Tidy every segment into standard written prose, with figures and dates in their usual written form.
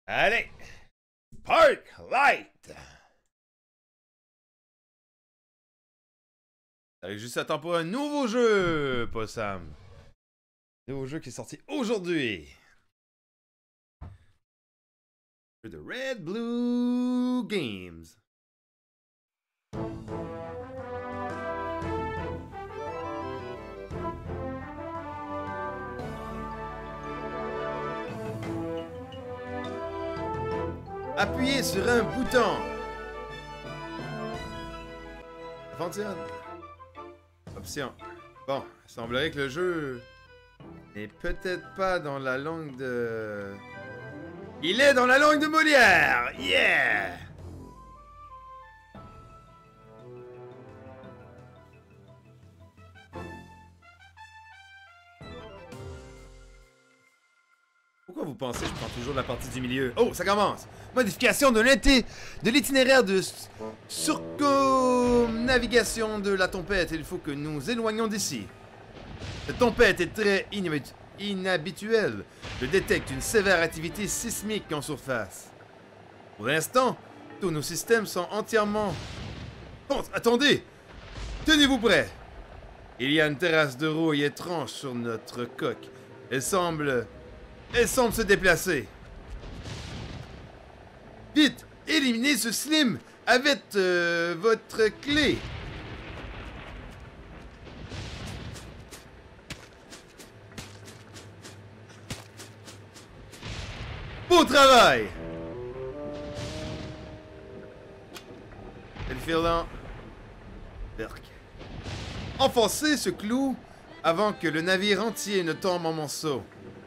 Allez! Park Light! T'arrives juste à temps pour un nouveau jeu, Possam. Nouveau jeu qui est sorti aujourd'hui. Jeu de Red Blue Games. Appuyez sur un bouton. Aventure. Option. Bon, il semblerait que le jeu n'est peut-être pas dans la langue de... Il est dans la langue de Molière! Yeah! Pourquoi vous pensez que je prends toujours la partie du milieu? Oh, ça commence! Modification de l'itinéraire de circumnavigation de la tempête. Il faut que nous éloignions d'ici. Cette tempête est très inhabituelle. Je détecte une sévère activité sismique en surface. Pour l'instant, tous nos systèmes sont entièrement... Oh, attendez! Tenez-vous prêts! Il y a une terrasse de rouille étrange sur notre coque. Elle semble se déplacer. Vite! Éliminez ce slim avec votre clé. Beau travail! Elle fait lent. Berk. Enfoncez ce clou avant que le navire entier ne tombe en monceaux.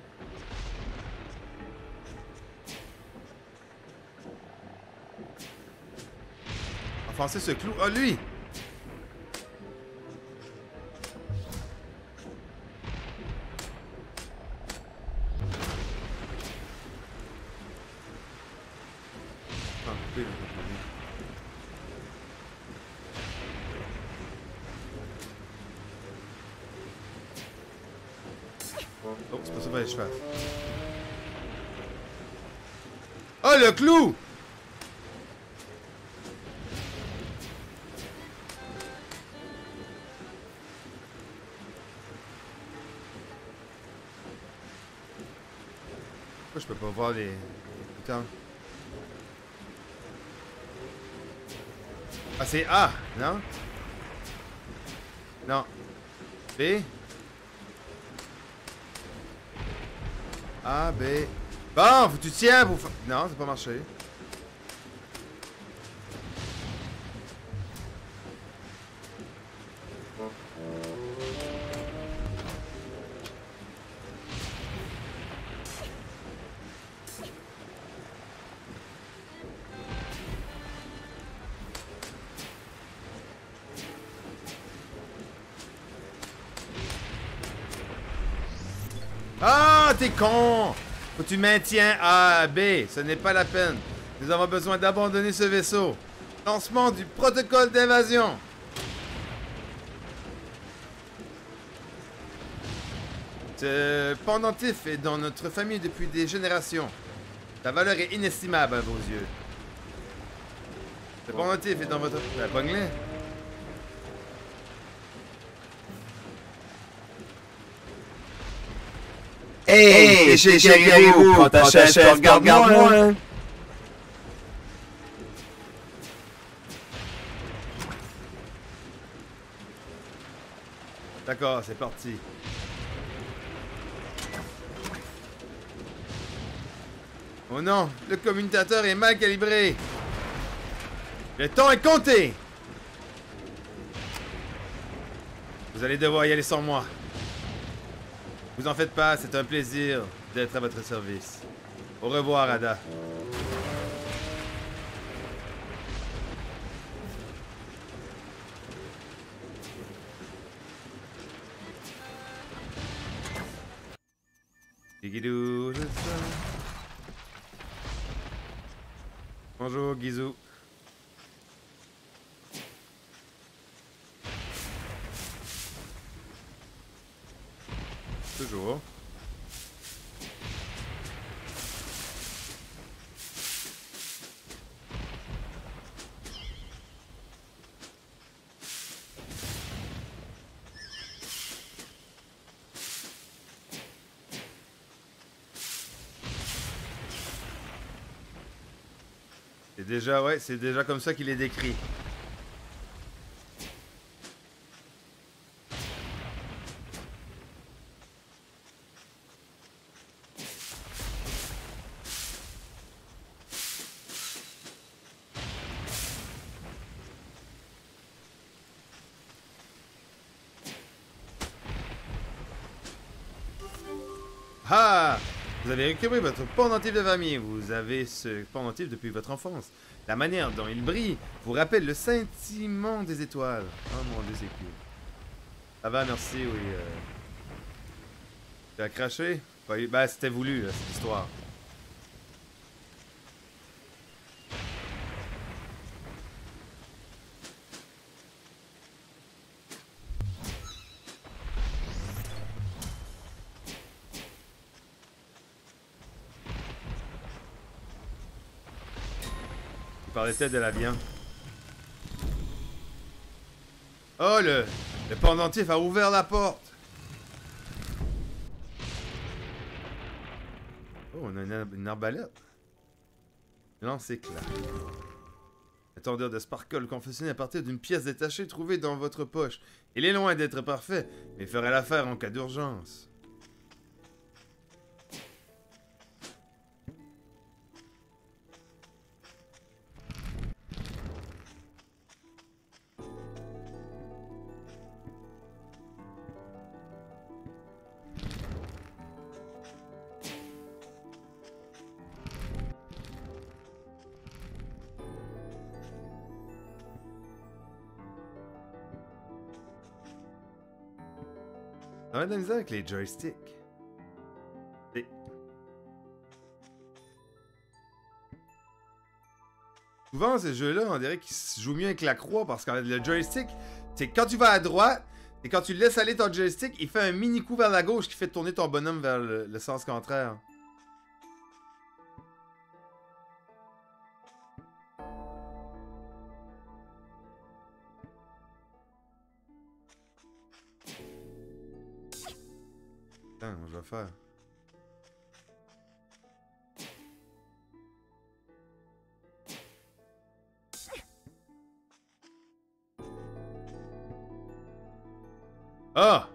Enfoncez ce clou. Oh, lui! Oh, c'est pas ça qu'il fallait que je fasse. Oh, le clou! Pourquoi je peux pas voir les... Putain. Ah, c'est A, non? Non. B? A, B... Bon, faut que tu tiens pour... Non, ça n'a pas marché. Ah, t'es con! Faut que tu maintiens A à B. Ce n'est pas la peine. Nous avons besoin d'abandonner ce vaisseau. Lancement du protocole d'invasion. Ce pendentif est dans notre famille depuis des générations. Sa valeur est inestimable à vos yeux. Ce pendentif est dans votre... La pogne-le. Hey, chez Caribou, quand t'achètes, regarde-moi, hein. D'accord, c'est parti. Oh non, le commutateur est mal calibré. Le temps est compté. Vous allez devoir y aller sans moi. Vous en faites pas, c'est un plaisir d'être à votre service. Au revoir, Ada. Guigidou, je sens. Bonjour, Guizou. Toujours. C'est déjà, ouais, c'est déjà comme ça qu'il est décrit. Ah! Vous avez récupéré votre pendentif de famille. Vous avez ce pendentif depuis votre enfance. La manière dont il brille vous rappelle le scintillement des étoiles. Oh mon Dieu, c'est cool. Ça va, merci, oui. Tu as craché? Ben, c'était voulu, là, cette histoire. Il parlait peut-être de la viande. Oh, le pendentif a ouvert la porte. Oh, on a une arbalète. Lance-éclat. Un tordeur de sparkle confectionné à partir d'une pièce détachée trouvée dans votre poche. Il est loin d'être parfait, mais ferait l'affaire en cas d'urgence. On a de la misère avec les joysticks. Souvent, ces jeux-là, on dirait qu'ils se jouent mieux avec la croix parce que le joystick, c'est quand tu vas à droite et quand tu laisses aller ton joystick, il fait un mini coup vers la gauche qui fait tourner ton bonhomme vers le sens contraire. Attends, je vais faire. Ah!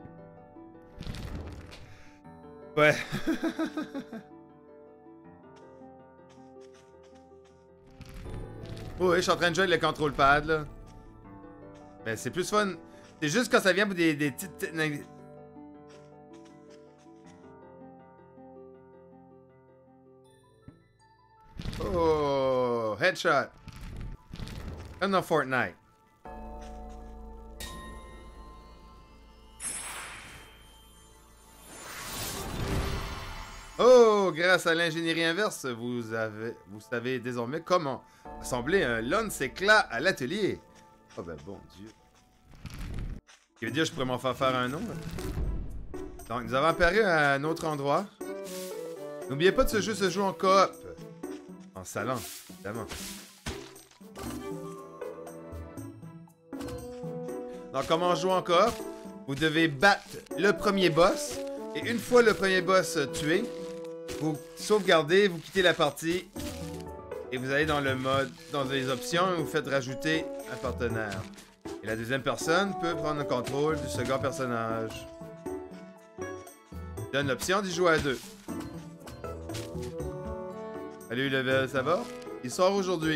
Ouais. Oui, je suis en train de jouer avec le control pad, là. Mais c'est plus fun. C'est juste quand ça vient pour des petites... Oh, headshot. Comme dans Fortnite. Oh, grâce à l'ingénierie inverse, vous savez désormais comment assembler un lance-éclat à l'atelier. Oh ben bon Dieu. Ce qui veut dire que je pourrais m'en faire un nom. Donc, nous avons apparu à un autre endroit. N'oubliez pas que ce jeu se joue en coop. En salant, évidemment. Donc, comment on joue en coop? Vous devez battre le premier boss. Et une fois le premier boss tué, vous sauvegardez, vous quittez la partie. Et vous allez dans le mode, dans les options, et vous faites rajouter un partenaire. Et la deuxième personne peut prendre le contrôle du second personnage. Donne l'option d'y jouer à deux. Salut Level, ça va? Il sort aujourd'hui.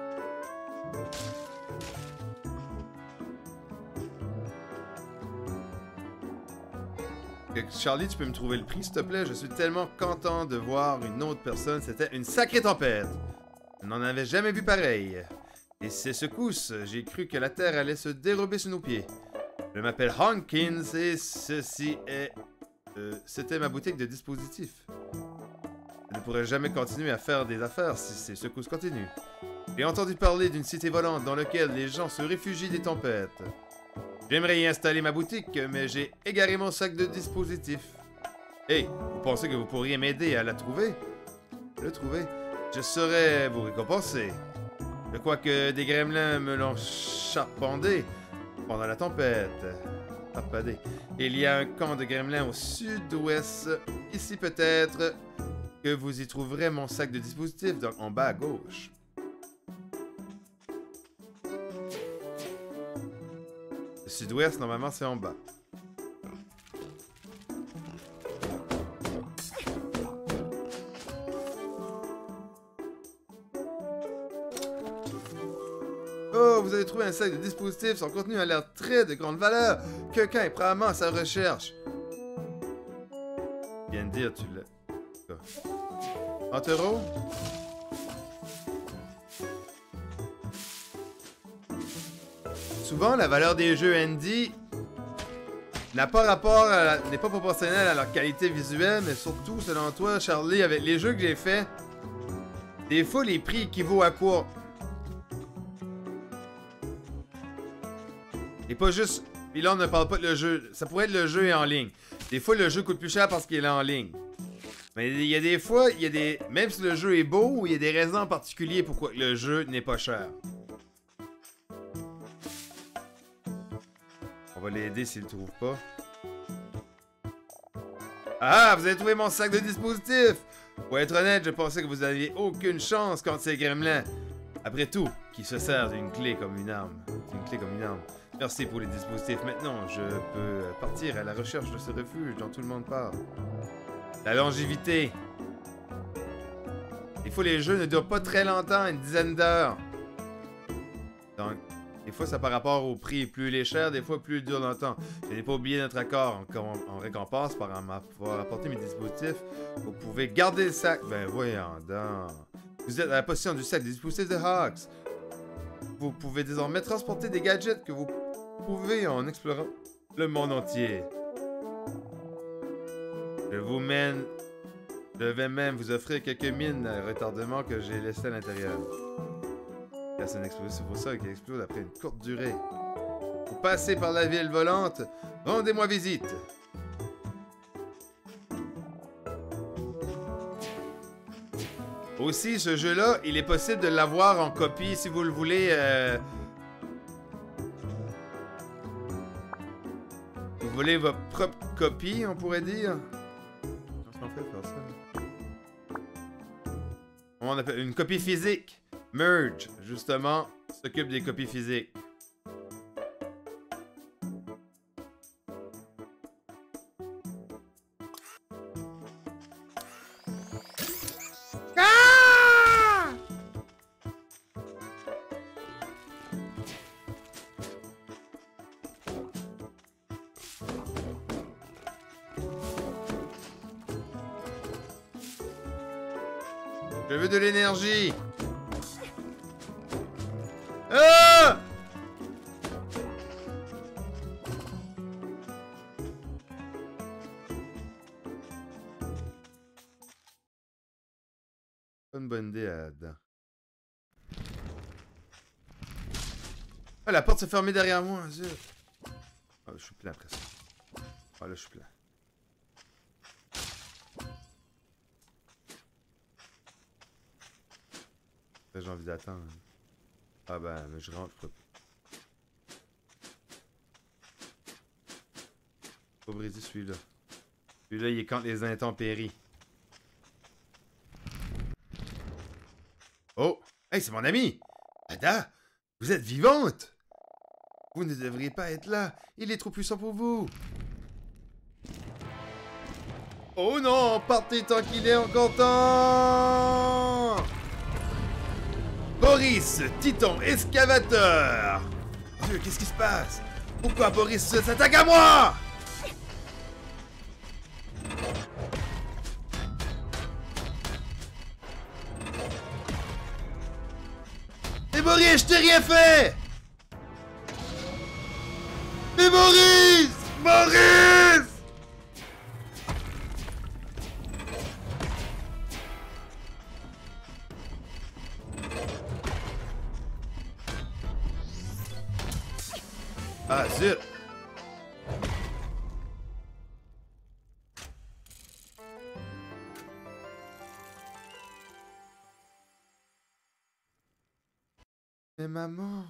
Charlie, tu peux me trouver le prix, s'il te plaît? Je suis tellement content de voir une autre personne. C'était une sacrée tempête. Je n'en avais jamais vu pareil. Et ces secousses, j'ai cru que la terre allait se dérober sous nos pieds. Je m'appelle Hawkins et ceci est... c'était ma boutique de dispositifs. Je ne pourrais jamais continuer à faire des affaires si ces secousses continuent. J'ai entendu parler d'une cité volante dans laquelle les gens se réfugient des tempêtes. J'aimerais y installer ma boutique, mais j'ai égaré mon sac de dispositifs. Hey, vous pensez que vous pourriez m'aider à la trouver? Le trouver? Je saurais vous récompenser. Je crois que des gremlins me l'ont charpendé pendant la tempête. Charpadé. Il y a un camp de gremlins au sud-ouest. Ici peut-être que vous y trouverez mon sac de dispositifs, donc en bas à gauche. sud-ouest, normalement, c'est en bas. Oh, vous avez trouvé un sac de dispositifs. Son contenu a l'air très de grande valeur. Quelqu'un est probablement à sa recherche. Viens de dire, tu l'as. Antero? Souvent, la valeur des jeux indie n'a pas rapport n'est pas proportionnelle à leur qualité visuelle, mais surtout, selon toi, Charlie, avec les jeux que j'ai faits, des fois, les prix équivaut à quoi? Et pas juste... Puis là, on ne parle pas de le jeu... Ça pourrait être le jeu est en ligne. Des fois, le jeu coûte plus cher parce qu'il est en ligne. Mais il y a des fois, il y a des... Même si le jeu est beau, il y a des raisons en particulier pourquoi le jeu n'est pas cher. On va l'aider s'il le trouve pas. Ah, vous avez trouvé mon sac de dispositifs! Pour être honnête, je pensais que vous aviez aucune chance contre ces gremlins. Après tout, qui se sert d'une clé comme une arme. Une clé comme une arme. Merci pour les dispositifs. Maintenant, je peux partir à la recherche de ce refuge dont tout le monde parle. La longévité. Des fois, les jeux ne durent pas très longtemps, une dizaine d'heures. Donc, des fois, ça par rapport au prix. Plus il est cher, des fois, plus il dure longtemps. Je n'ai pas oublié notre accord en récompense par avoir apporté mes dispositifs. Vous pouvez garder le sac. Ben, voyons donc. Vous êtes à la possession du sac des dispositifs de Hawks. Vous pouvez désormais transporter des gadgets que vous pouvez en explorant le monde entier. Je vais même vous offrir quelques mines à retardement que j'ai laissées à l'intérieur. C'est un explosif pour ça qui explose après une courte durée. Vous passez par la ville volante, rendez-moi visite. Aussi, ce jeu-là, il est possible de l'avoir en copie si vous le voulez. Vous voulez votre propre copie, on pourrait dire. Comment on fait faire ça? On appelle une copie physique. Merge, justement, s'occupe des copies physiques. Je veux de l'énergie. Ah! Pas une bonne idée là-dedans. Ah, la porte s'est fermée derrière moi, zut. Ah, je suis plein après ça. Ah, là, je suis plein. J'ai envie d'attendre. Ah ben, mais je rentre. Faut briser celui-là. Celui-là, il est contre les intempéries. Oh! Hey, c'est mon ami! Ada! Vous êtes vivante! Vous ne devriez pas être là. Il est trop puissant pour vous. Oh non! Partez tant qu'il est encore temps! Boris, Titan excavateur! Dieu, qu'est-ce qui se passe? Pourquoi Boris s'attaque à moi? Mais Boris, je t'ai rien fait! Mais Boris! Boris! Ah, zut! Mais maman...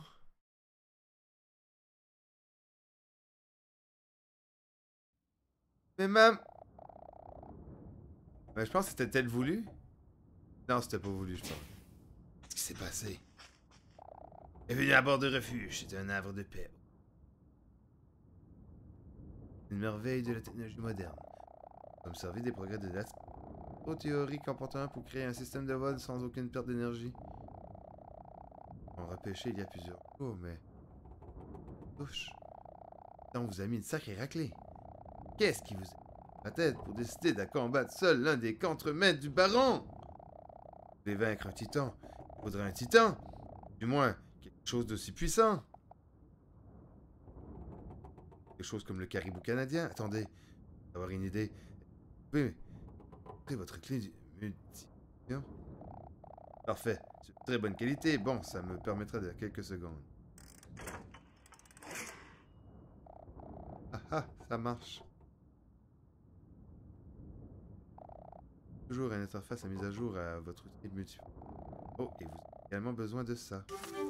Mais maman... Mais je pense que c'était peut-être voulu. Non, c'était pas voulu, je pense. Qu'est-ce qui s'est passé? Bienvenue à bord de refuge, c'est un havre de paix. Une merveille de la technologie moderne. Observer des progrès de l'astro-théorie comportant pour créer un système de vol sans aucune perte d'énergie. On repêché il y a plusieurs jours, mais... Ouch. On vous a mis une sacrée raclée. Qu'est-ce qui vous a la tête pour décider de combattre seul l'un des contremaîtres du baron? Vous voulez vaincre un titan? Il faudrait un titan. Du moins, quelque chose d'aussi puissant. Quelque chose comme le caribou canadien. Attendez, avoir une idée. Vous pouvez montrer votre clé du multi... Parfait. C'est de très bonne qualité. Bon, ça me permettra de quelques secondes. Ah ah, ça marche. Toujours une interface à mise à jour à votre outil multi. Oh, et vous avez également besoin de ça.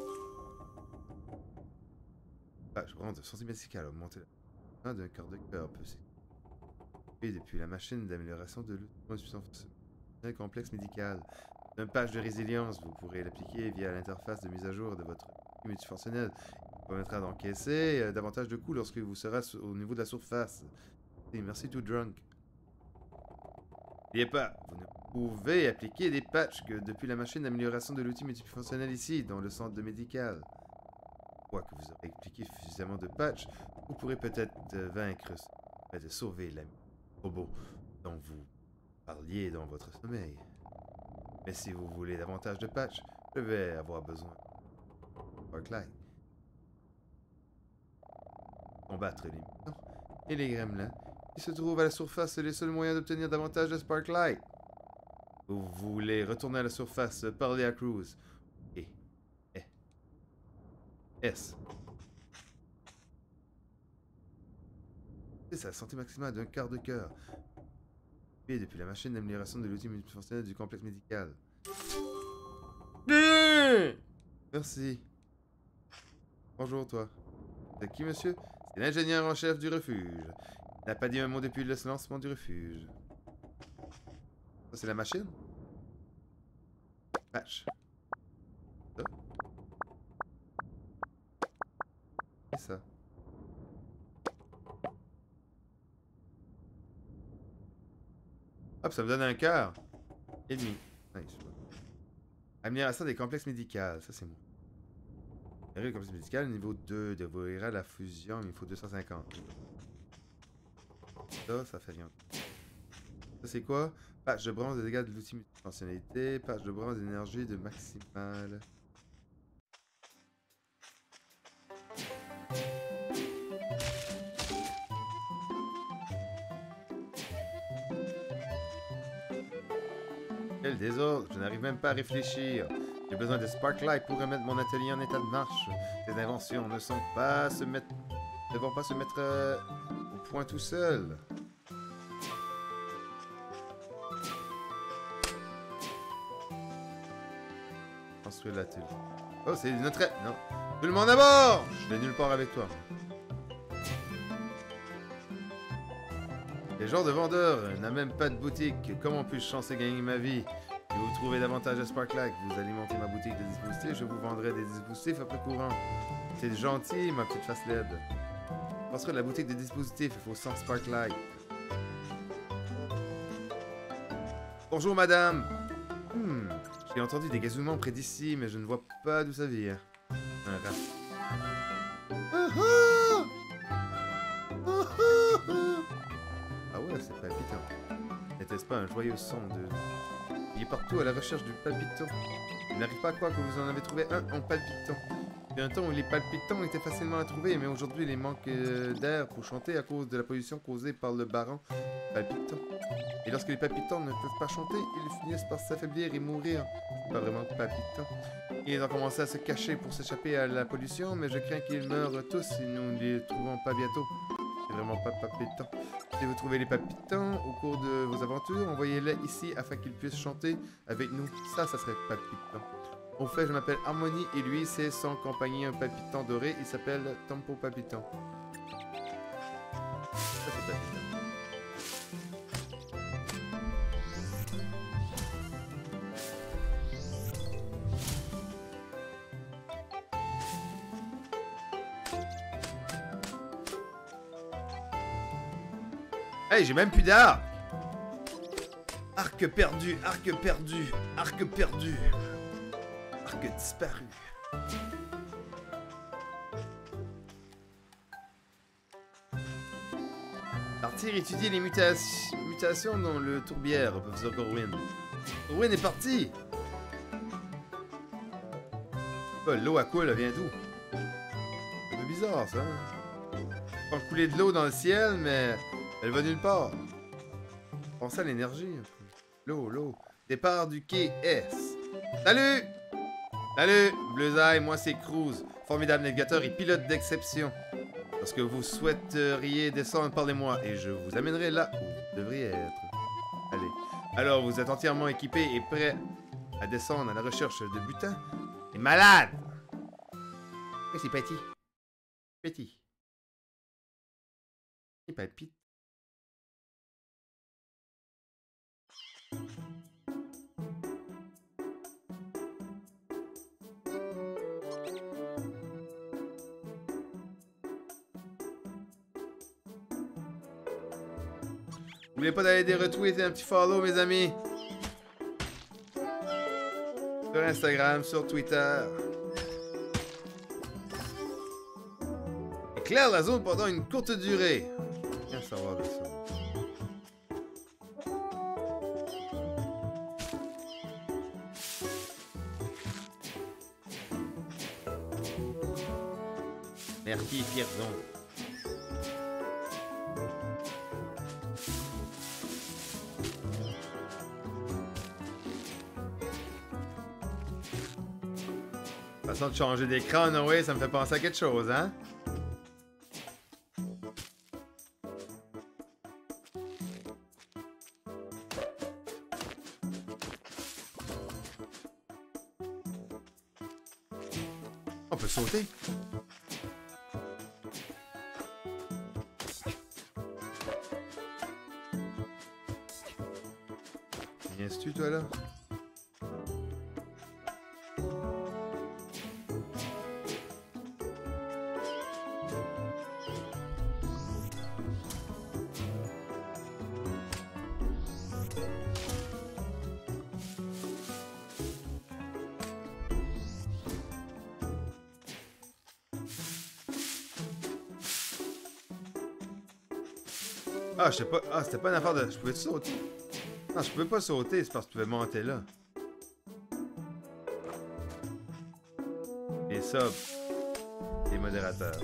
Ah, je prends de santé médicale, augmenter la d'un quart de cœur peut s'équiper depuis la machine d'amélioration de l'outil complexe médical. Un patch de résilience, vous pourrez l'appliquer via l'interface de mise à jour de votre outil multifonctionnel. Il permettra d'encaisser davantage de coups lorsque vous serez au niveau de la surface. Et merci tout drunk. N'oubliez pas, vous ne pouvez appliquer des patchs que depuis la machine d'amélioration de l'outil multifonctionnel ici, dans le centre médical. Quoi que vous aurez appliqué suffisamment de patchs, vous pourrez peut-être vaincre, de sauver l'ami robot dont vous parliez dans votre sommeil. Mais si vous voulez davantage de patchs, je vais avoir besoin de Sparklight. Combattre les mutants et les gremlins qui se trouvent à la surface, c'est les seuls moyens d'obtenir davantage de Sparklight. Vous voulez retourner à la surface, parler à Cruz. Et... S. C'est sa santé maximale d'un quart de cœur. Et depuis la machine d'amélioration de l'outil multifonctionnel du complexe médical. Merci. Bonjour, toi. C'est qui, monsieur? C'est l'ingénieur en chef du refuge. Il n'a pas dit un mot depuis le lancement du refuge. Ça, c'est la machine? Patch. Ça. Et ça. Hop, ça me donne un cœur. Et demi. Nice. Amélioration des complexes médicaux. Ça, c'est moi. Le complexe médical, niveau 2. Dévoilera la fusion. Il me faut 250. Ça fait rien. Ça, c'est quoi? Patch de bronze de dégâts de l'outil multifonctionnalité. Patch de bronze d'énergie de maximale. Quel désordre, je n'arrive même pas à réfléchir. J'ai besoin de Sparklight pour remettre mon atelier en état de marche. Ces inventions ne vont pas se mettre au point tout seul. Construire l'atelier. Oh, c'est notre... Non. Tout le monde à bord! Je vais nulle part avec toi. Les genres de vendeurs n'a même pas de boutique. Comment puis-je chancer gagner ma vie? Si vous trouvez davantage de Sparklight, vous alimentez ma boutique de dispositifs, je vous vendrai des dispositifs à prix courant. C'est gentil, ma petite face LED. Construire la boutique de dispositifs, il faut 100 Sparklight. Bonjour, madame. J'ai entendu des gazouillements près d'ici, mais je ne vois pas d'où ça vient. Un rat. Ah ouais, c'est palpitant. N'était-ce pas un joyeux son de... Il est partout à la recherche du palpitant. Il n'arrive pas à croire que vous en avez trouvé un en palpitant. Il y a un temps où les palpitants étaient facilement à trouver, mais aujourd'hui, il manque d'air pour chanter à cause de la pollution causée par le baron palpitant. Et lorsque les palpitants ne peuvent pas chanter, ils finissent par s'affaiblir et mourir. C'est pas vraiment palpitant. Ils ont commencé à se cacher pour s'échapper à la pollution, mais je crains qu'ils meurent tous si nous ne les trouvons pas bientôt. C'est vraiment pas palpitant. Si vous trouvez les palpitants au cours de vos aventures, envoyez-les ici afin qu'ils puissent chanter avec nous. Ça serait palpitant. Au fait, je m'appelle Harmony et lui, c'est son compagnon palpitant doré. Il s'appelle Tempo Palpitant. Ça, c'est palpitant. Hey, j'ai même plus d'arc! Arc perdu, arc perdu, arc perdu. Arc disparu. Partir étudier les mutations dans le tourbière, professeur Corwin. Corwin est parti! Oh, l'eau à quoi, là, vient d'où? C'est un peu bizarre, ça. On va couler de l'eau dans le ciel, mais elle va nulle part. Pensez à l'énergie. L'eau. Départ du quai S. Salut! Salut! Bleuzaille, moi c'est Cruz. Formidable navigateur et pilote d'exception. Lorsque vous souhaiteriez descendre, parlez-moi et je vous amènerai là où vous devriez être. Allez. Alors, vous êtes entièrement équipé et prêt à descendre à la recherche de butin? T'es malade! Oui, c'est petit. Petit. C'est pas petit. N'oubliez pas d'aller des retweets et un petit follow, mes amis. Sur Instagram, sur Twitter. Éclaire la zone pendant une courte durée. Bien savoir de ça. Merci, Pierzon. Façon de changer d'écran, Noé, ça me fait penser à quelque chose, hein? On peut sauter. Viens-tu, toi, là? Ah, je sais pas. Ah, c'était pas une affaire de. Je pouvais sauter? Non, je pouvais pas sauter, c'est parce que tu pouvais monter là. Les subs. Les modérateurs.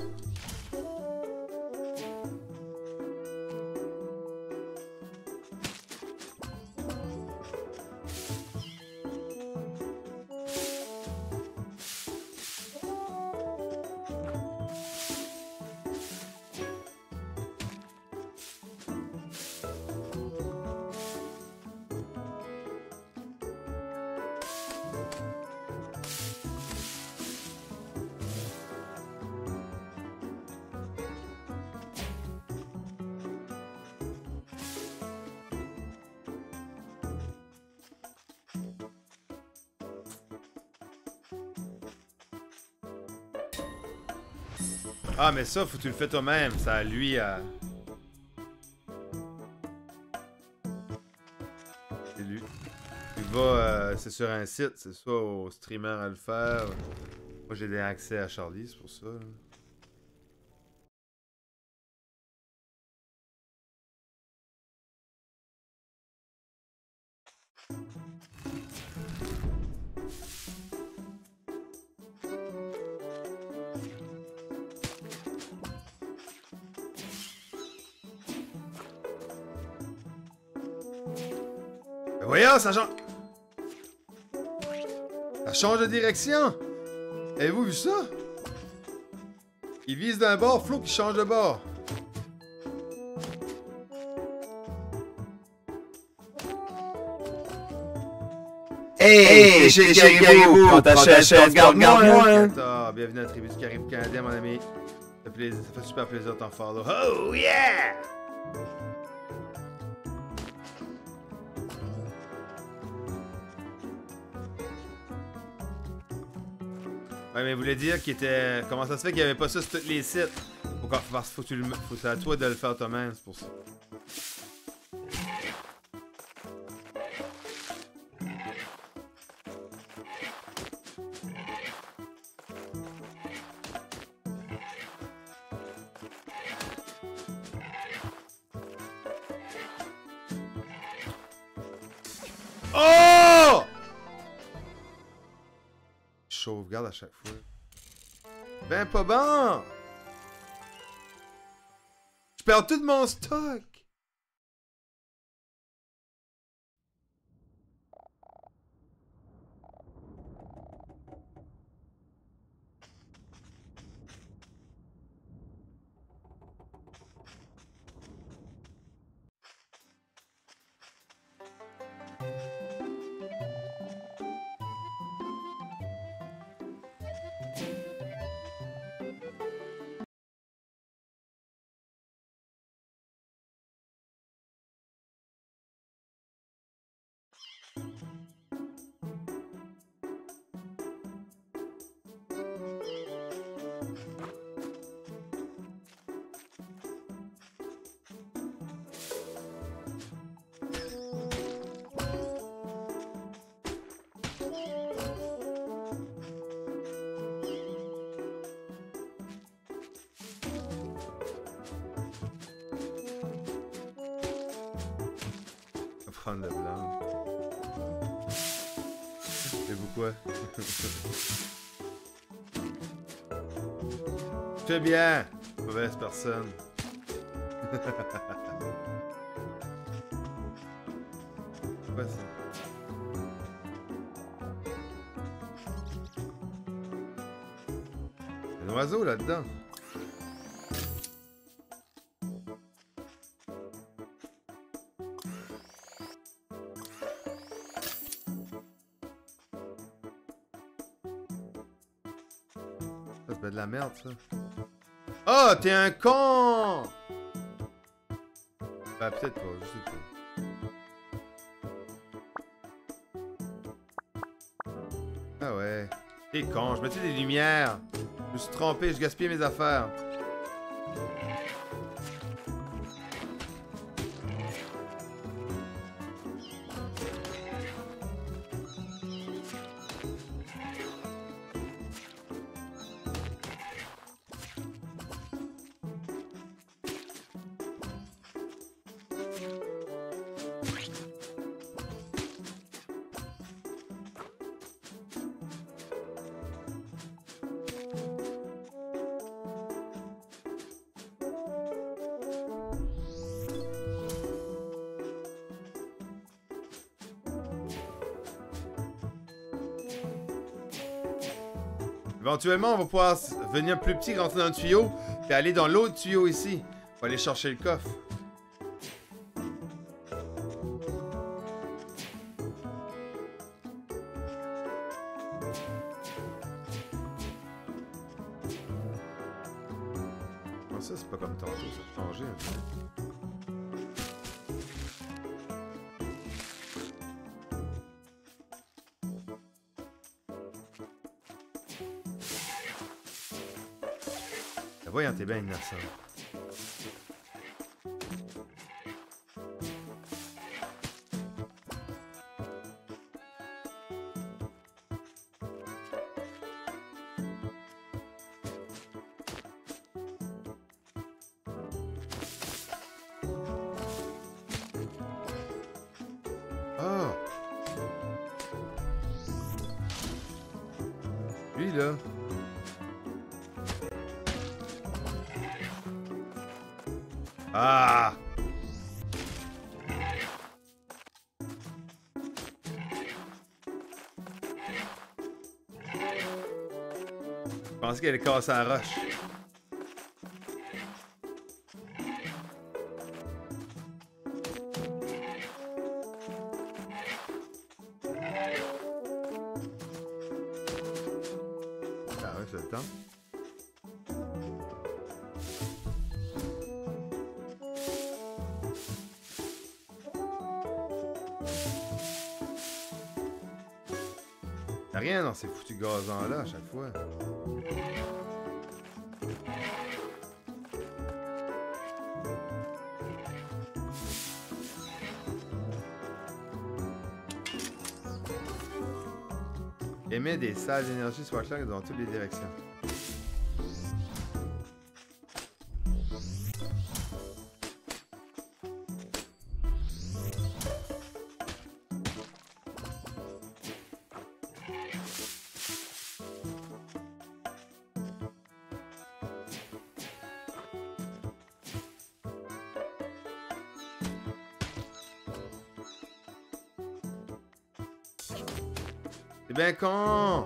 Ah, mais ça, faut que tu le fais toi-même. Ça a lui à... C'est lui. Tu vas... c'est sur un site. C'est soit au streamer à le faire. Moi, j'ai des accès à Charlie, c'est pour ça. Là. Voyons, ça change... Ça change de direction! Avez-vous vu ça? Il vise d'un bord, Flo qui change de bord. Hey, chez Caribou, quand t'achètes, regarde-moi. Ah, bienvenue à la tribu du Caribou canadien, mon ami. Ça fait super plaisir de t'en follow. Oh yeah! Ouais, mais il voulait dire qu'il était... Comment ça se fait qu'il n'y avait pas ça sur tous les sites? Faut c'est à toi de le faire toi-même, c'est pour ça. Oh! Je sauvegarde à chaque fois. Ben pas bon! Je perds tout mon stock! Prendre le blanc. Et pourquoi? Très bien! Mauvaise personne. Quoi ça? Il y a un oiseau là-dedans. De la merde, ça. Oh, t'es un con! Bah, peut-être pas, je sais pas. Ah ouais. T'es con, je mettais des lumières. Je me suis trompé, je gaspillais mes affaires. Éventuellement, on va pouvoir venir plus petit, rentrer dans le tuyau, puis aller dans l'autre tuyau ici. On va aller chercher le coffre. Bon, ça, c'est pas comme tantôt, ça a changé un peu. Voyons, t'es bien innocent. Oh! Lui, là. Ah! Je pensais qu'elle allait casser la roche. Ah ouais, c'est le temps. Y'a rien dans ces foutus gazons-là à chaque fois. Émet des salles d'énergie swatchlag dans toutes les directions. C'est bien con!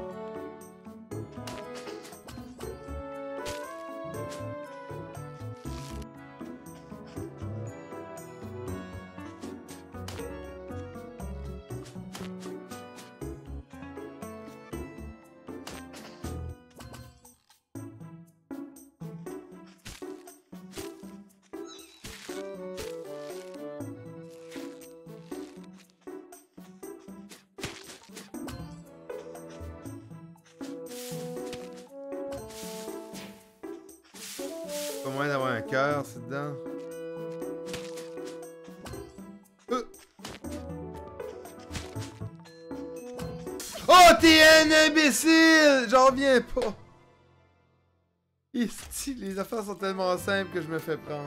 Pas moyen d'avoir un cœur, c'est dedans. Oh, t'es un imbécile! J'en reviens pas! Ici, les affaires sont tellement simples que je me fais prendre.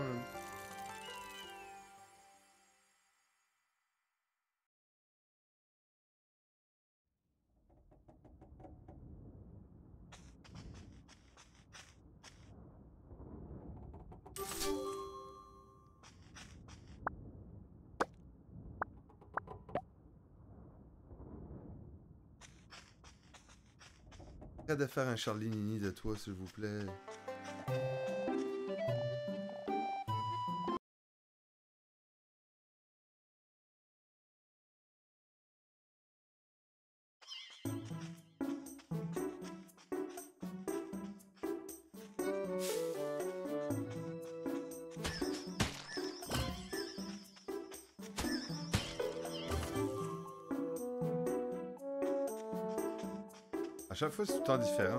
Arrête de faire un Charlie Nini de toi, s'il vous plaît. À chaque fois, c'est tout le temps différent.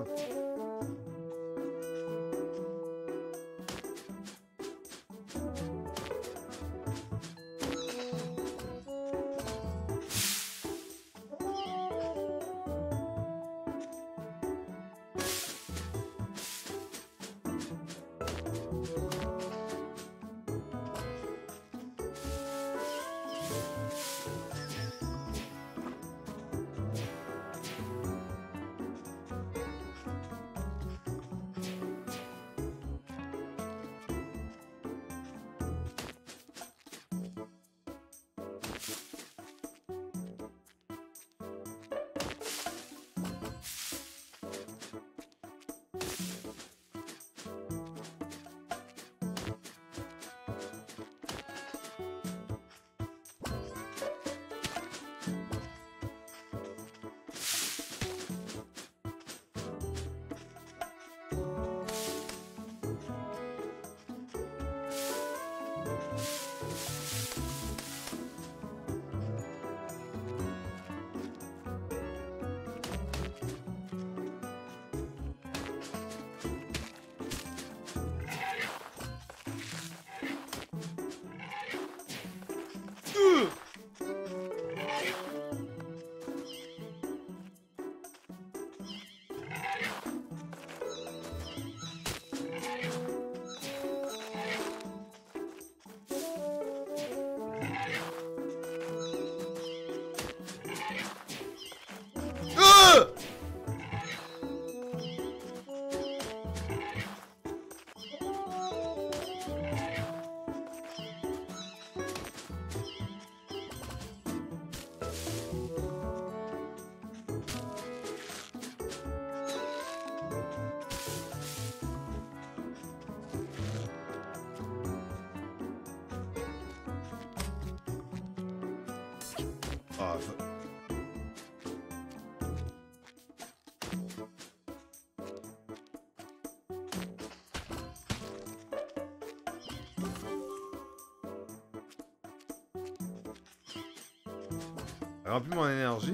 Ah, remplis mon énergie.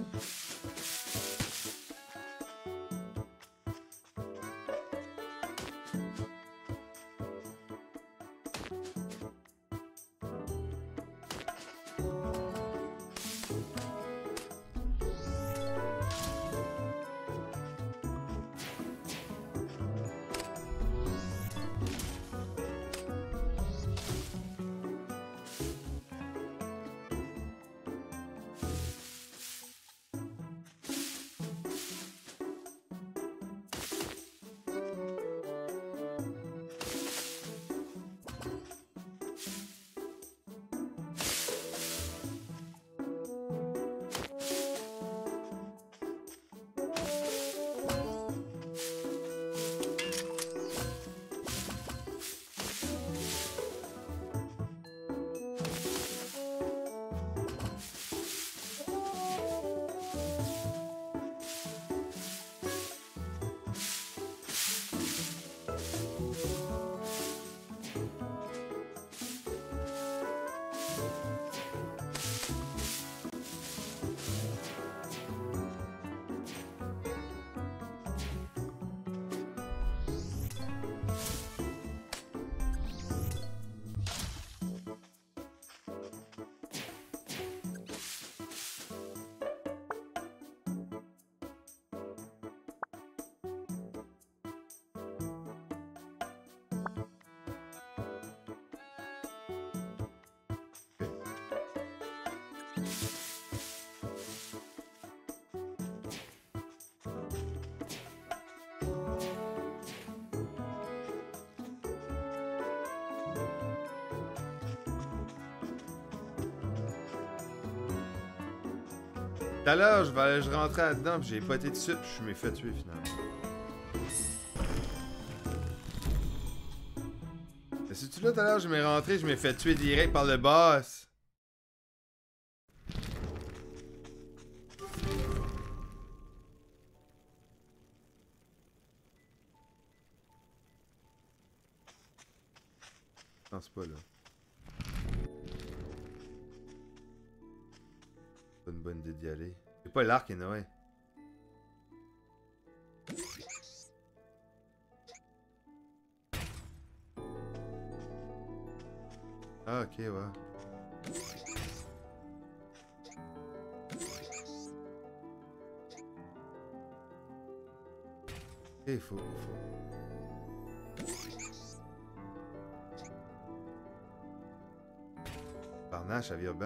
Tout à l'heure, je rentrais là-dedans, puis j'ai pas été tout de suite, puis je m'ai fait tuer finalement. Mais si tu là tout à l'heure, je m'ai rentré, je m'ai fait tuer direct par le boss. Non, c'est pas là. C'est pas une bonne idée d'y aller. C'est pas l'arc, anyway. Ah, ok, ouais. Ok, faut... Barnache à Virban.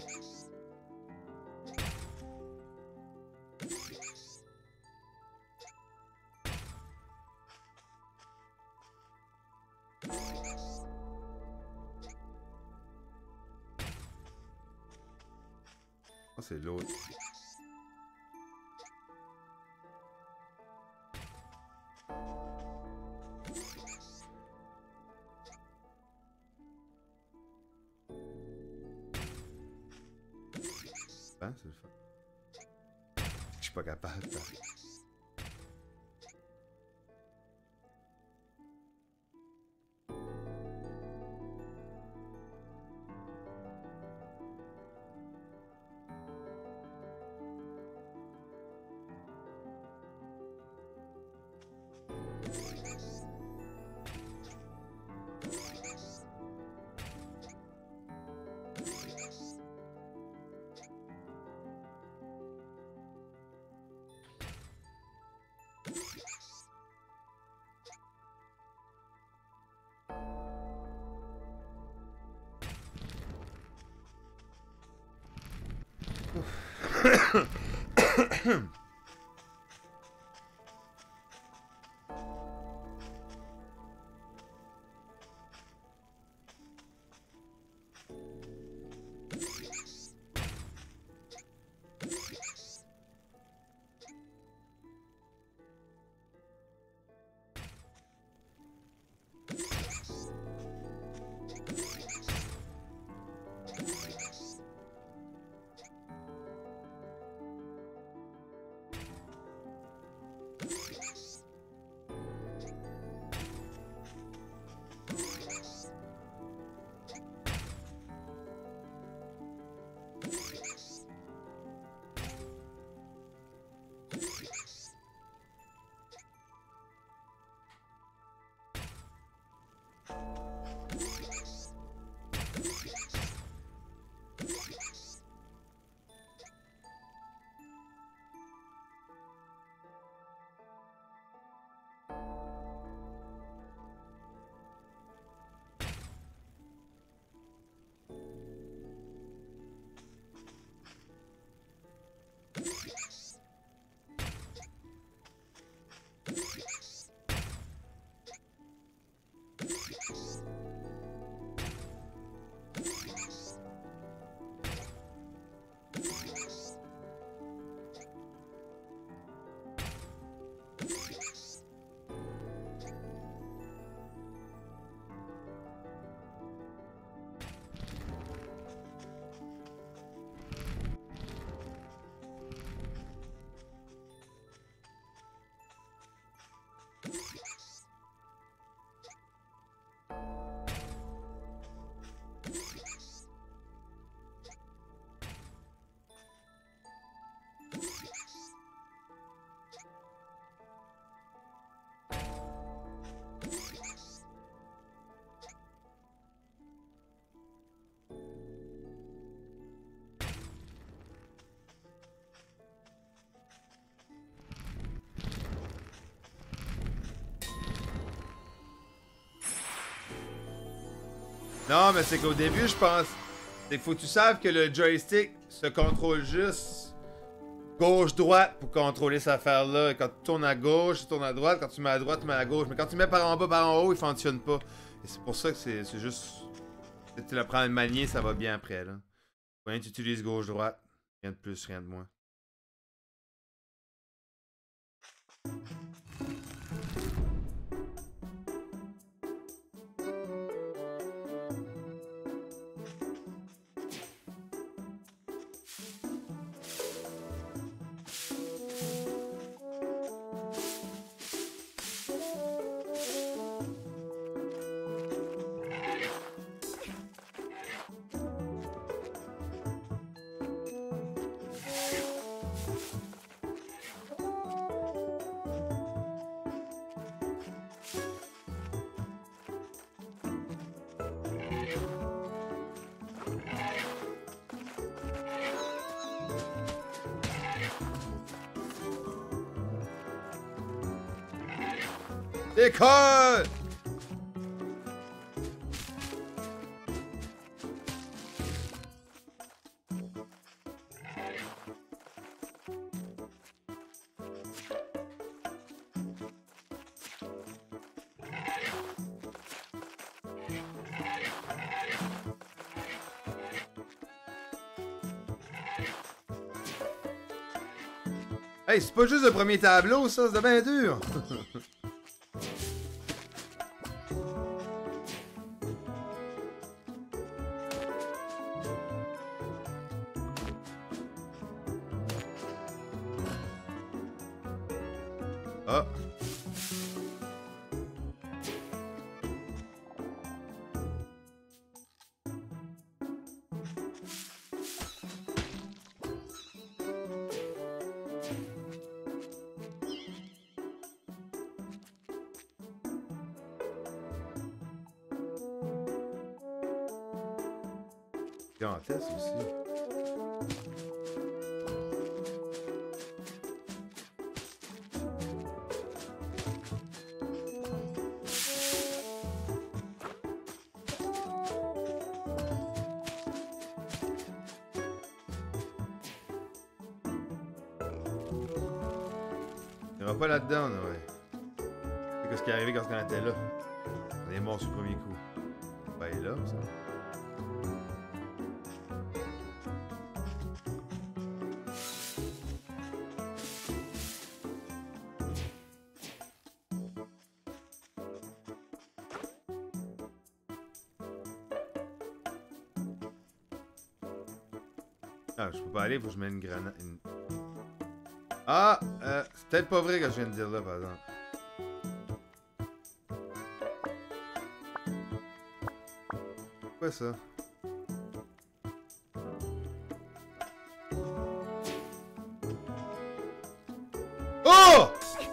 Oh, c'est l'autre. Hein, c'est le fun. Je suis pas capable. Non, mais c'est qu'au début, je pense... C'est qu'il faut que tu saves que le joystick se contrôle juste gauche-droite pour contrôler cette affaire-là. Quand tu tournes à gauche, tu tournes à droite. Quand tu mets à droite, tu mets à gauche. Mais quand tu mets par en bas, par en haut, il fonctionne pas. Et c'est pour ça que c'est juste... Si tu l'apprends à le manier, ça va bien après, là. Quand tu utilises gauche-droite, rien de plus, rien de moins. Décolle! Hey, c'est pas juste le premier tableau, ça, c'est bien dur! Ah! Gigantesque aussi. Il n'y aura pas là-dedans, là, ouais. C'est ce qui est arrivé quand on était là. On est mort sur le premier coup. Ben, il est là, ça. Ah, je peux pas aller, faut que je mette une grenade. Ah! C'est peut-être pas vrai que je viens de dire là, par exemple. Quoi ça? Oh!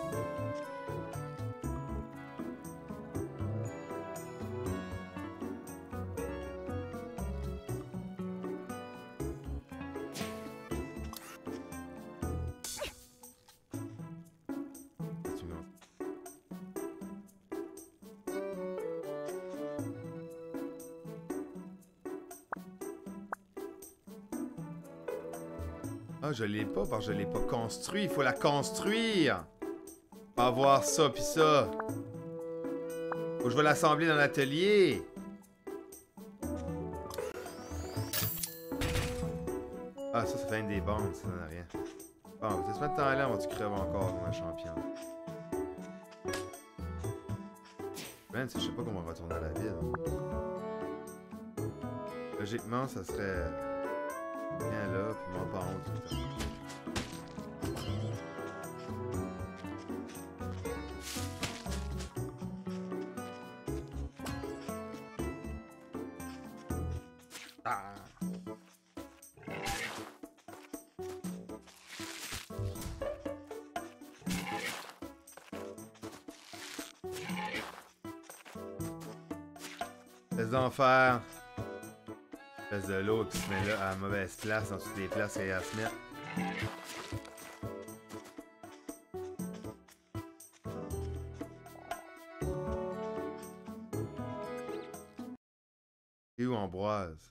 Ah, je l'ai pas parce que je l'ai pas construit. Il faut la construire. Pas avoir ça pis ça. Faut que je vais l'assembler dans l'atelier. Ah, ça fait une des bandes, ça n'a rien. Bon, on va se mettre temps là, on va-tu crever encore comme un champion? Man, je sais pas comment on va retourner à la ville. Logiquement, ça serait... Viens là, puis monte en haut tout le temps. Ah! Laisse d'en faire. Laisse de l'eau qui se met là à la mauvaise place, dans toutes les places qu'il y a à se mettre. Et où Ambroise?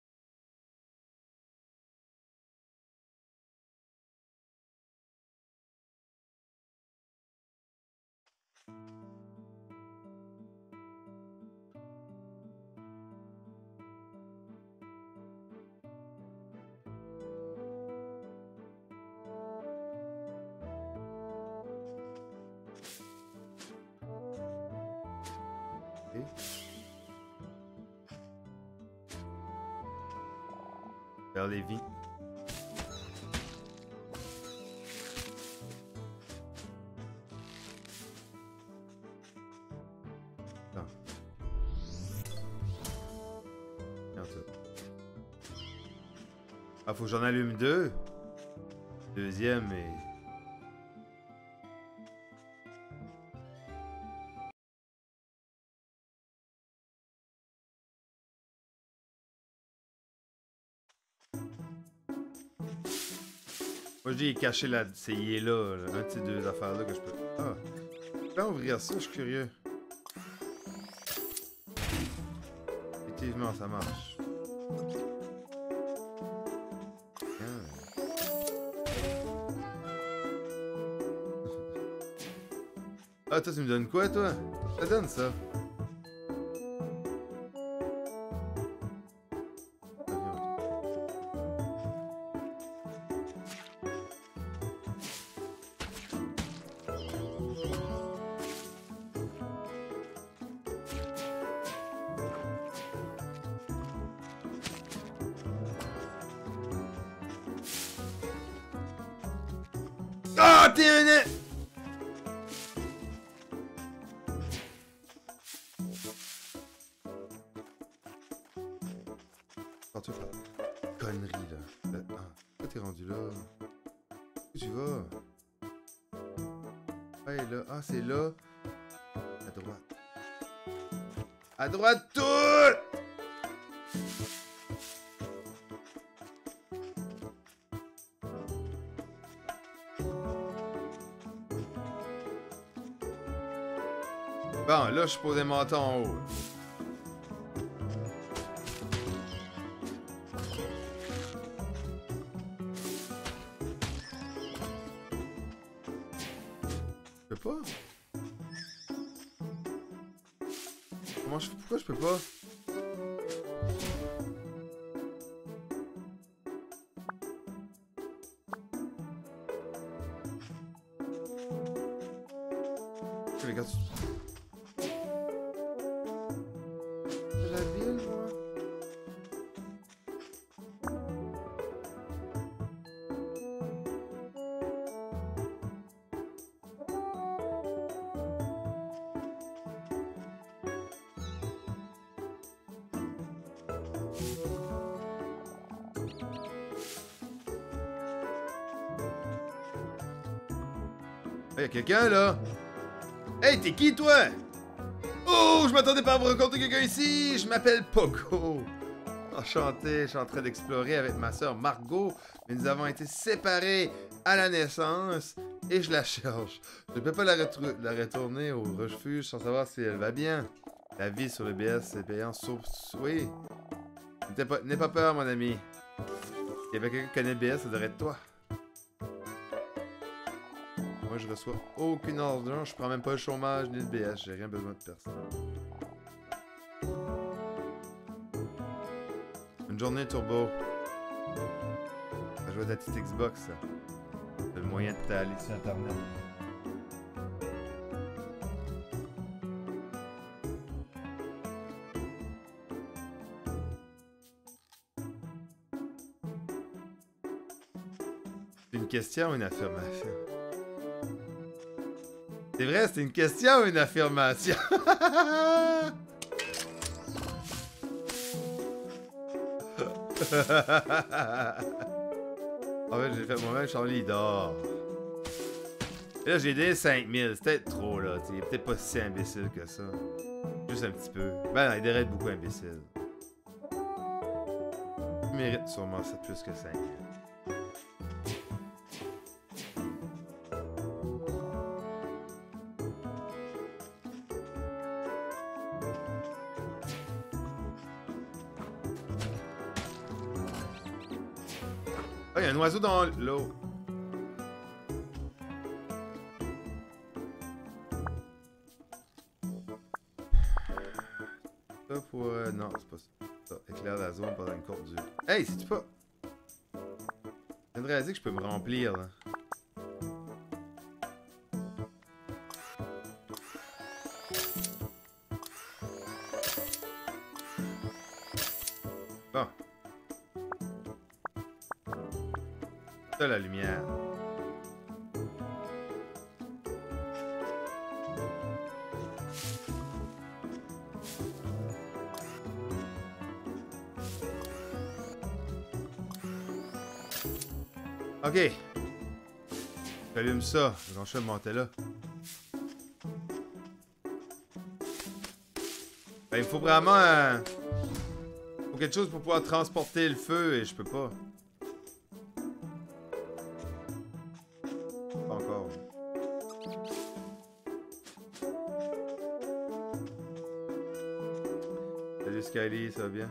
Vers les vies. Ah. Regarde ça. Ah, faut que j'en allume deux. Deuxième et... Moi, je dis, il est caché là. C'est il est là, un de ces deux affaires-là que je peux. Ah. Je peux ouvrir ça, je suis curieux. Effectivement, ça marche. Ah, toi, tu me donnes quoi, toi? Ça donne ça. Ah, t'es un... Tu fais connerie là. Ah, pourquoi t'es rendu là? Où tu vas? Ouais, là. Ah, c'est là. À droite. À droite, tout! Bon, là, je suis posé monter en haut. Je peux pas? Comment je... Pourquoi je peux pas? Les gars, c'est la ville, moi. Y'a quelqu'un là? Hey, t'es qui toi? Oh, je m'attendais pas à vous rencontrer quelqu'un ici! Je m'appelle Poco. Enchanté, je suis en train d'explorer avec ma soeur Margot, mais nous avons été séparés à la naissance et je la cherche. Je ne peux pas la retourner au refuge sans savoir si elle va bien. La vie sur le BS, c'est payant, sauf... Oui. N'aie pas peur, mon ami. Il y avait quelqu'un qui connaît le BS, ça devrait être toi. Moi, je reçois aucune ordre, je prends même pas le chômage ni le BS, j'ai rien besoin de personne. Une journée turbo. Ça joue à ta petite Xbox, ça. C'est le moyen de t'aller sur Internet. C'est une question ou une affirmation? C'est vrai, c'est une question ou une affirmation? En fait, j'ai fait moi-même, Charlie, il dort. Et là, j'ai donné 5000. C'est peut-être trop, là. Il est peut-être pas si imbécile que ça. Juste un petit peu. Ben non, il devrait être beaucoup imbécile. Il mérite sûrement ça plus que 5000. Ah, il y a un oiseau dans l'eau. Ça pour... non, c'est pas ça. Ça éclaire la zone pendant une courte durée. Hey, c'est-tu pas... Je viens de réaliser que je peux me remplir, là. Bon. Ça, la lumière. Ok. J'allume ça. Je vais monter là. Ben, il faut vraiment... faut quelque chose pour pouvoir transporter le feu et je peux pas. Kylie, ça va bien?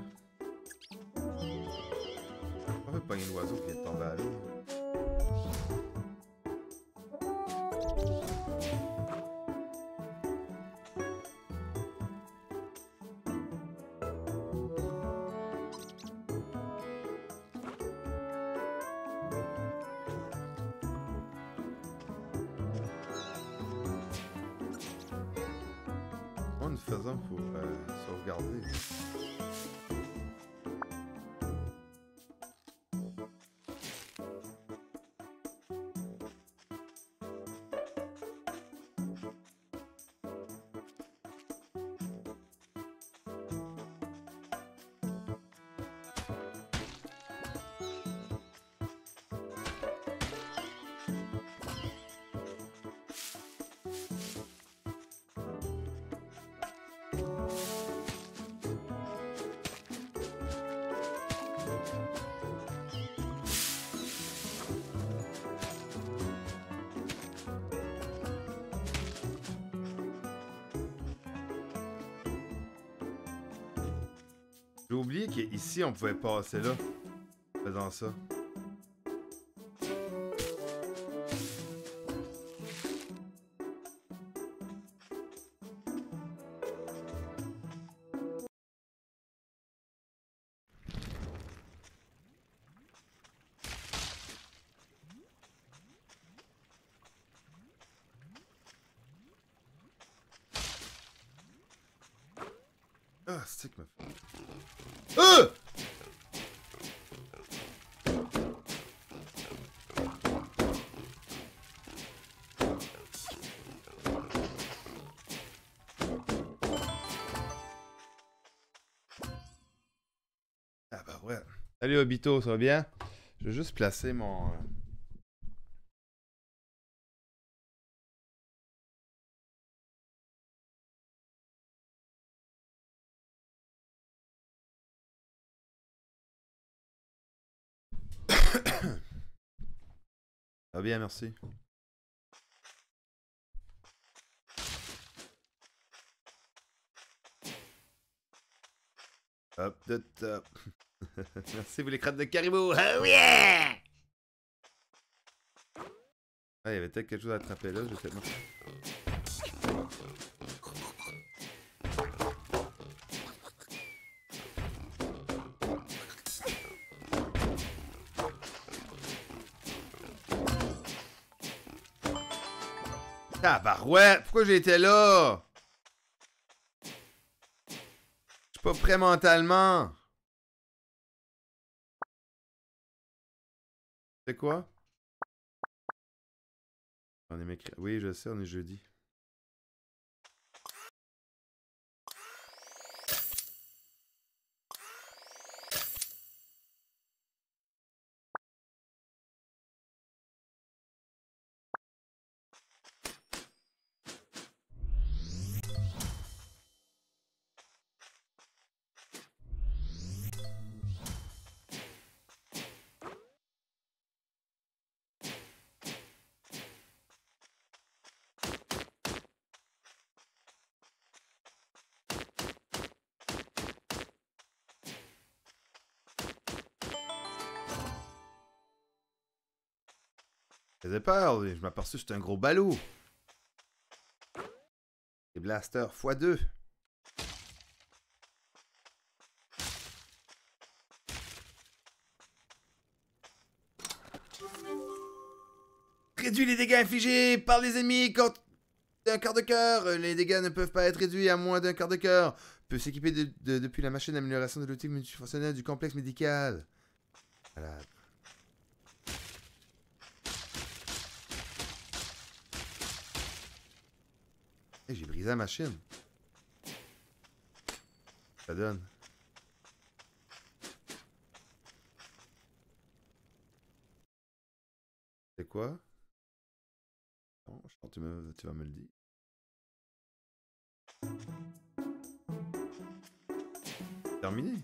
On va pogner l'oiseau qui vient de tomber à l'eau. Comment nous faisons pour sauvegarder? J'ai oublié qu'ici on pouvait passer là. En faisant ça. Ah, c'est que me fait. Ah bah ouais. Salut Obito, ça va bien? Je vais juste placer mon... Ça va bien, merci. Hop de top. Merci pour les crottes de caribou. Oh yeah! Ah, il y avait peut-être quelque chose à attraper là, je vais peut-être... Ah bah ouais, pourquoi j'ai été là? Je suis pas prêt mentalement. C'est quoi? On est mercredi. Oui, je sais, on est jeudi. Ça faisait peur, je m'aperçus que c'était un gros ballot. Et blaster x2. Réduit les dégâts infligés par les ennemis quand d'un quart de cœur. Les dégâts ne peuvent pas être réduits à moins d'un quart de cœur. Peut s'équiper depuis la machine d'amélioration de l'outil multifonctionnel du complexe médical. Voilà. Hey, j'ai brisé la machine. Ça donne. C'est quoi? Non, je pense que tu vas me le dire. Terminé.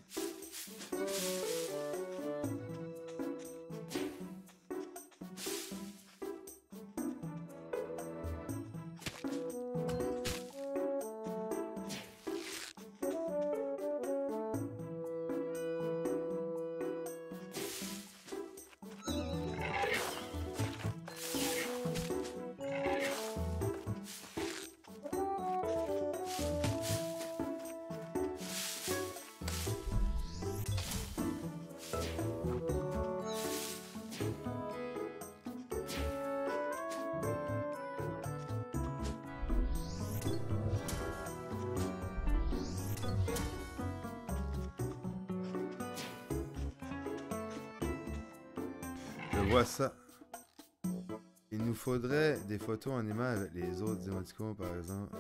vois ça. Il nous faudrait des photos en image avec les autres émoticônes, par exemple.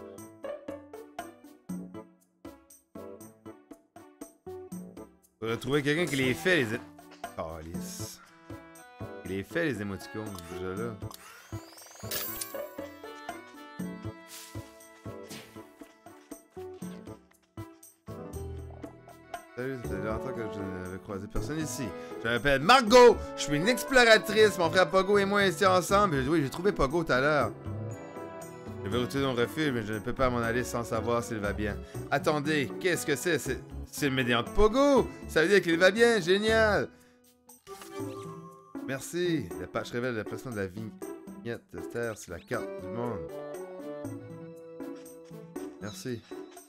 Faudrait trouver quelqu'un qui les fait, les... Calice. Qui les fait, les émoticônes, déjà là. Salut, ça fait longtemps que je n'avais croisé personne ici. Je m'appelle Margot! Je suis une exploratrice. Mon frère Pogo et moi étions ensemble. Oui, j'ai trouvé Pogo tout à l'heure. Je vais retourner au refuge, mais je ne peux pas m'en aller sans savoir s'il va bien. Attendez, qu'est-ce que c'est? C'est le médian de Pogo! Ça veut dire qu'il va bien, génial! Merci. La patch révèle la pression de la vignette de terre sur la carte du monde. Merci.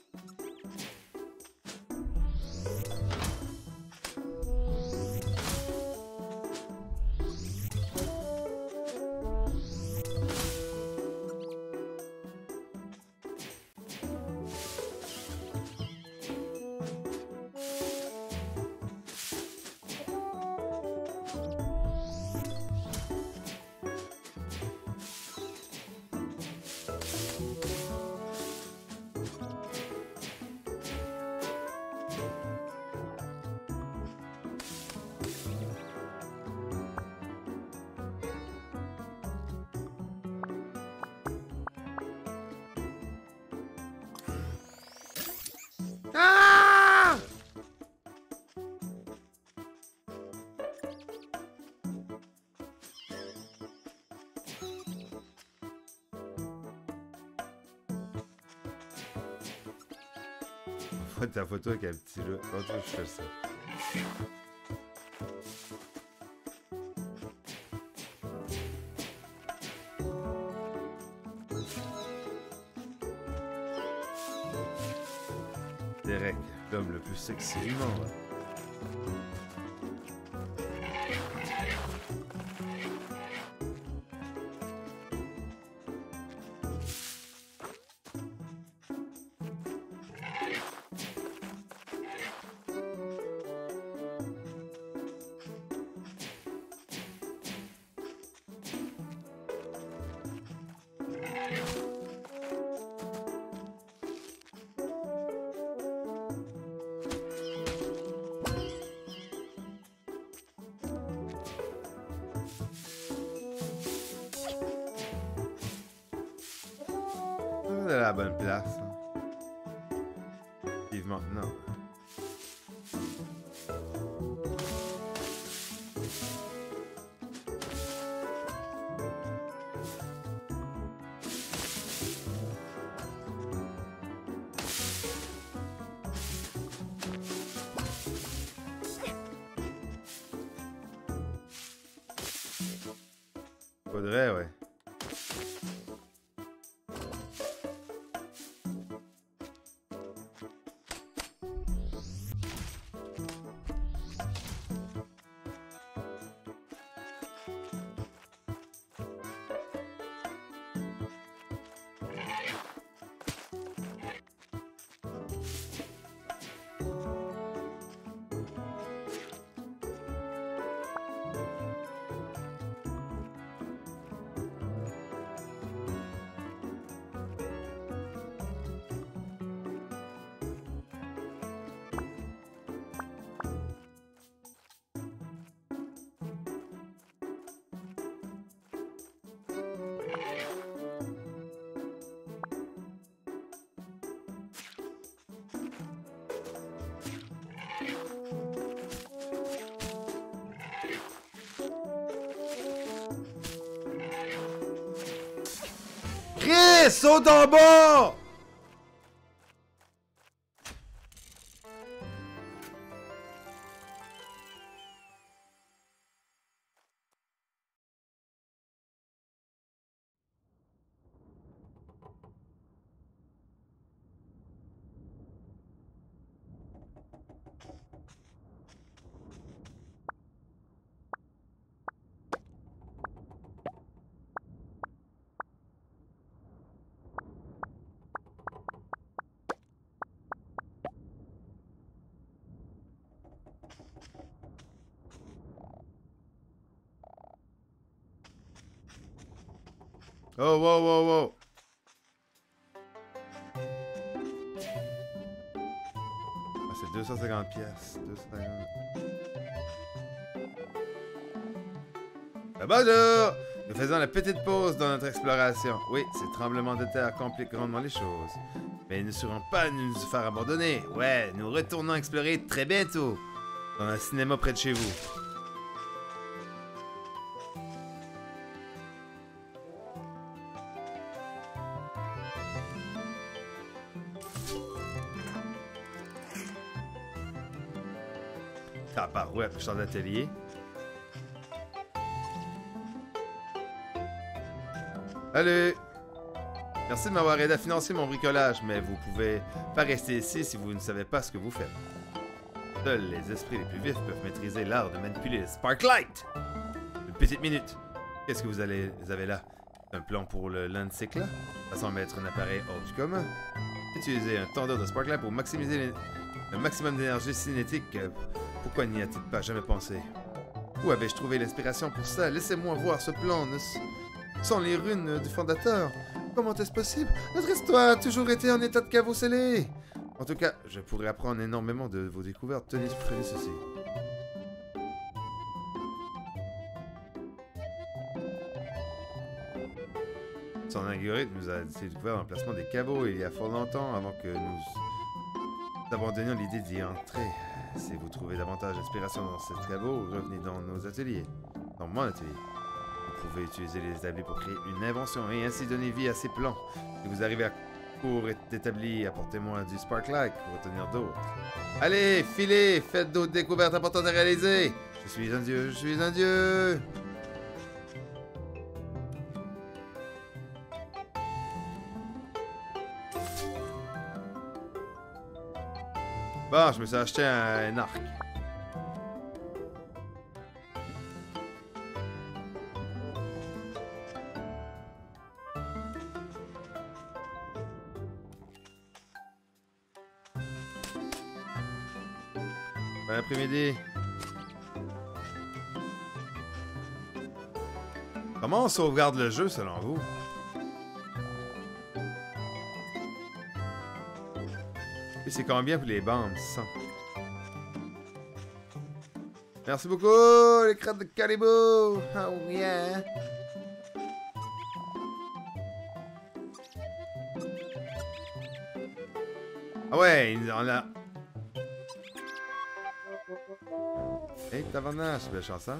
Ah! Faut ta photo avec un petit jeu. Comment tu veux que je fais ça? Derek, l'homme le plus sexy du monde. On est à la bonne place. Vivement, non. Faudrait, ouais. Chris, saute en bas! Oh, wow, wow, wow. Ah, c'est 250 pièces. 250. Bonjour! Nous faisons la petite pause dans notre exploration. Oui, ces tremblements de terre compliquent grandement les choses. Mais ils ne seront pas nous faire abandonner. Ouais, nous retournons explorer très bientôt. Dans un cinéma près de chez vous. Ah, par ouais, champ d'atelier. Allez! Merci de m'avoir aidé à financer mon bricolage, mais vous pouvez pas rester ici si vous ne savez pas ce que vous faites. Seuls les esprits les plus vifs peuvent maîtriser l'art de manipuler le Sparklight! Une petite minute. Qu'est-ce que vous avez là? Un plan pour le Landcycle? Ça semble être un appareil hors du commun. Utilisez un tendeur de Sparklight pour maximiser le maximum d'énergie cinétique. Pourquoi n'y a-t-il pas jamais pensé? Où avais-je trouvé l'inspiration pour ça? Laissez-moi voir ce plan. Sans les runes du fondateur. Comment est-ce possible? Notre histoire a toujours été en état de caveau scellé. En tout cas, je pourrais apprendre énormément de vos découvertes. Tenez, prenez ceci. Son algorithme nous a découvert l'emplacement des caveaux il y a fort longtemps avant que nous abandonnions l'idée d'y entrer. Si vous trouvez davantage d'inspiration dans ces caveaux, revenez dans nos ateliers. Dans mon atelier. Vous pouvez utiliser les établis pour créer une invention et ainsi donner vie à ces plans. Si vous arrivez à court d'établis, apportez-moi du Sparklight pour retenir d'autres. Allez, filez, faites d'autres découvertes importantes à réaliser. Je suis un dieu, je suis un dieu. Bon, je me suis acheté un arc. Bon après-midi. Comment on sauvegarde le jeu selon vous? Et c'est combien pour les bandes? 100. Merci beaucoup, les crêtes de Caribou! Oh yeah! Ah ouais, on a... Hey, tabarnache, belle chanson.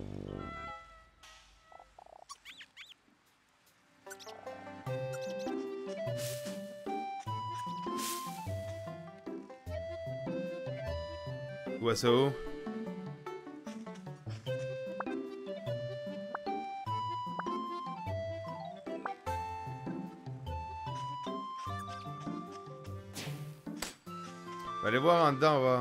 Oiseau. On va aller voir en dedans, on va...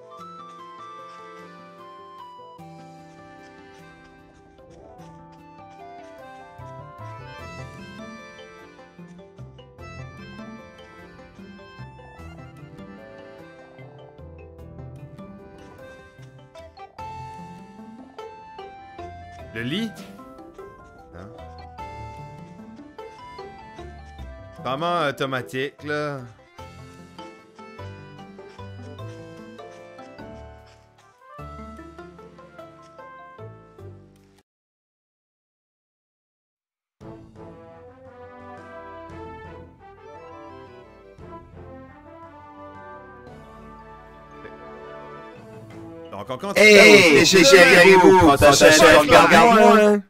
Le lit? Hein? Vraiment automatique, là. Donc on continue. Hey, j'ai Caribou, prends ta chaise, regarde-moi.